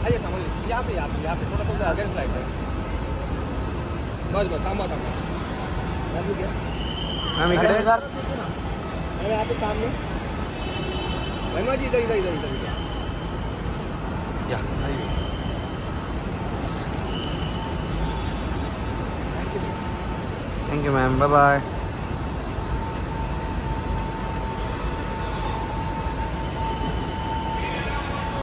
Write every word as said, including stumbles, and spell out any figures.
आइए सामने यहाँ पे यहाँ पे यहाँ पे थोड़ा सा अगेंस्ट लाइट है। बस बस थांबा थांबा मैम क्या मैम इकडे मैम यहाँ पे सामने महिमा जी इधर इधर इधर इधर इधर या thank you ma'am bye bye.